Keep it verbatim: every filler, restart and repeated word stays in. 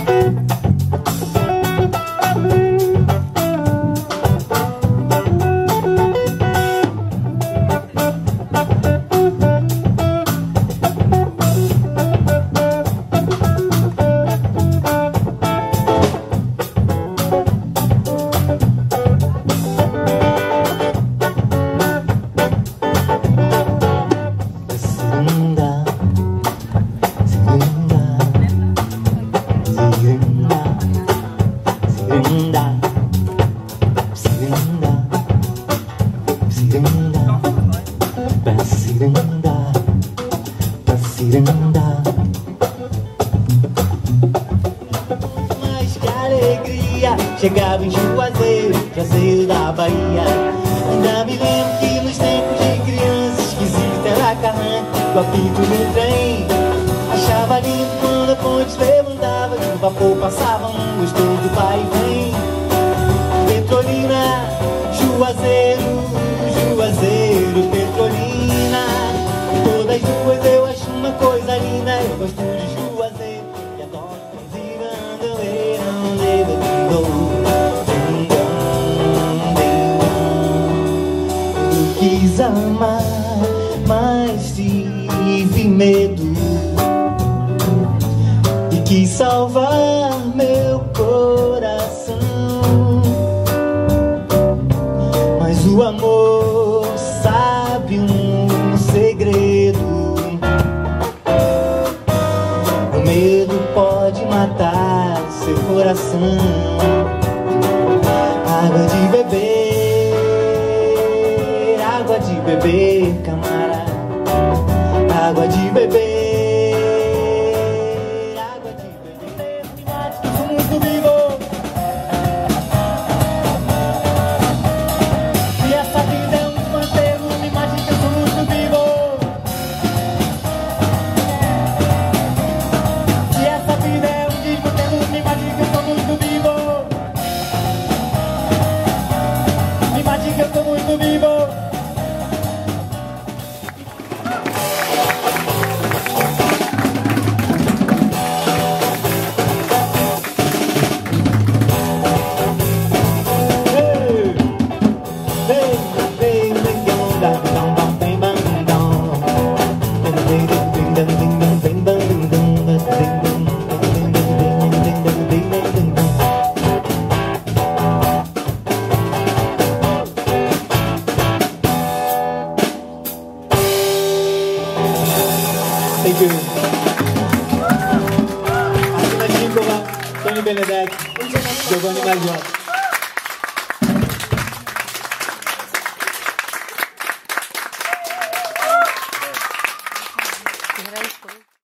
Mas que alegria, chegava em Juazeiro, Juazeiro da Bahia. Ainda me lembro que nos tempos de criança esquisita era carranca, do apito do trem. Achava lindo quando a ponte levantava e o vapor passava um gostoso vai e vem. Petrolina, Juazeiro, Juazeiro, Petrolina. Todas as duas eu acho uma coisa linda. Eu gosto de Juazeiro e adoro girando, leirão, leirão. Eu quis amar, mas tive medo e quis salvar meu coração. Mas o amor sabe um segredo. O medo pode matar seu coração. Água de beber, água de beber, camarada. Água de beber. Thank you. Martina Timkova, Tony Benedek, Giovanni Mazziotta.